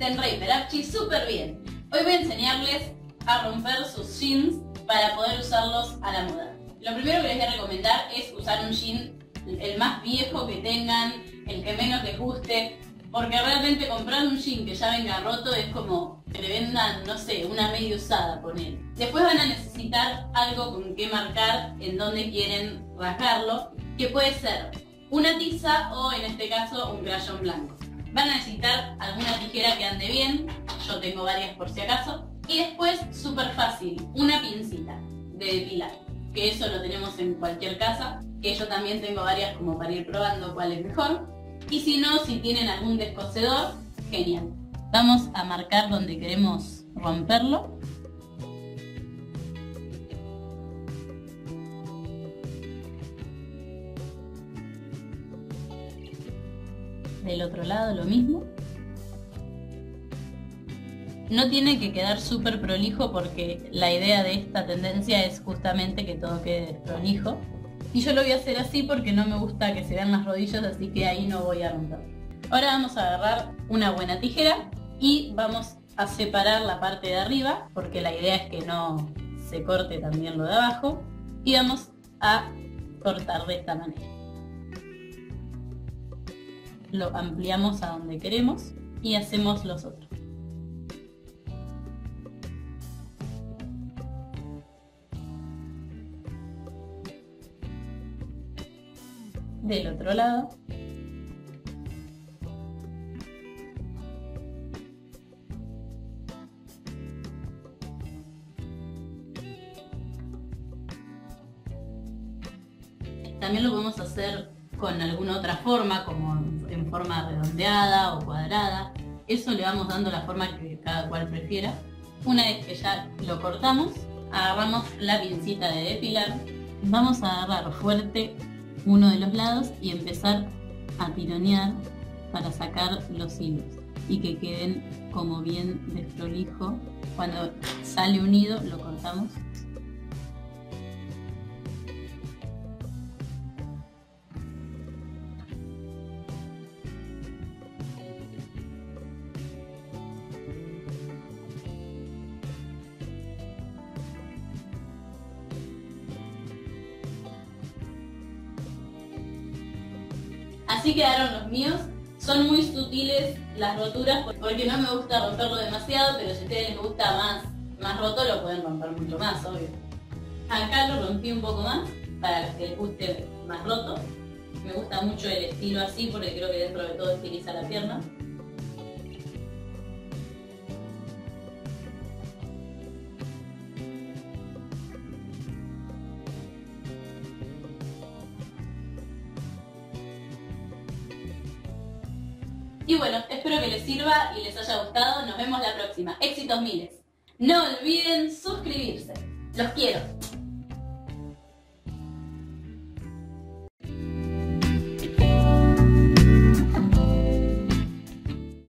estén re hiperarchi súper bien. Hoy voy a enseñarles a romper sus jeans para poder usarlos a la moda. Lo primero que les voy a recomendar es usar un jean el más viejo que tengan, el que menos les guste, porque realmente comprar un jean que ya venga roto es como que le vendan, no sé, una media usada, poner. Después van a necesitar algo con que marcar en dónde quieren rasgarlo, que puede ser una tiza o en este caso un crayón blanco. Van a necesitar alguna tijera que ande bien, yo tengo varias por si acaso. Y después, súper fácil, una pincita de depilar, que eso lo tenemos en cualquier casa, que yo también tengo varias como para ir probando cuál es mejor. Y si no, si tienen algún descosedor, genial. Vamos a marcar donde queremos romperlo. Del otro lado lo mismo. No tiene que quedar súper prolijo porque la idea de esta tendencia es justamente que todo quede prolijo. Y yo lo voy a hacer así porque no me gusta que se vean las rodillas, así que ahí no voy a romper. Ahora vamos a agarrar una buena tijera y vamos a separar la parte de arriba, porque la idea es que no se corte también lo de abajo. Y vamos a cortar de esta manera. Lo ampliamos a donde queremos y hacemos los otros. Del otro lado. También lo podemos hacer con alguna otra forma, como en forma redondeada o cuadrada. Eso le vamos dando la forma que cada cual prefiera. Una vez que ya lo cortamos, agarramos la pincita de depilar. Vamos a agarrar fuerte uno de los lados y empezar a tironear para sacar los hilos y que queden como bien desprolijo. Cuando sale unido lo cortamos. Así quedaron los míos. Son muy sutiles las roturas porque no me gusta romperlo demasiado, pero si a ustedes les gusta más roto lo pueden romper mucho más, obvio. Acá lo rompí un poco más para los que les guste más roto. Me gusta mucho el estilo así porque creo que dentro de todo estiliza la pierna. Y bueno, espero que les sirva y les haya gustado. Nos vemos la próxima. Éxitos miles. No olviden suscribirse. Los quiero.